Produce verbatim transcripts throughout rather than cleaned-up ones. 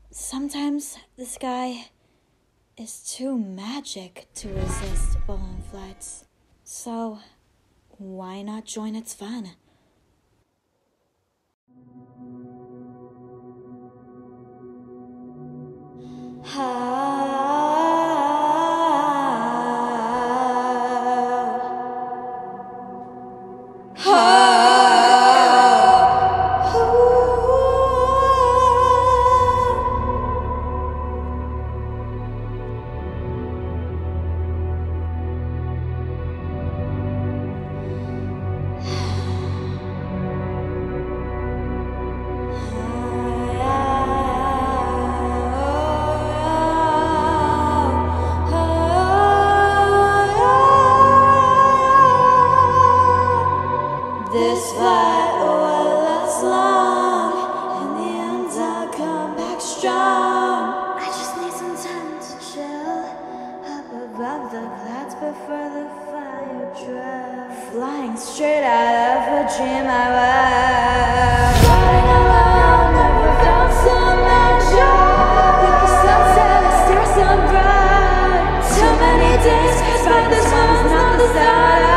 Sometimes the sky is too magic to resist balloon flights. So, why not join its fun? This fight will last long. In the end, I'll come back strong. I just need some time to chill up above the clouds before the fire drill. Flying straight out of a dream I was. Flying alone, never felt so magic. With the sunset, the stars so bright. Too many days passed by, this one's not the start.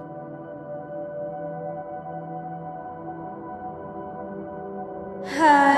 Hi.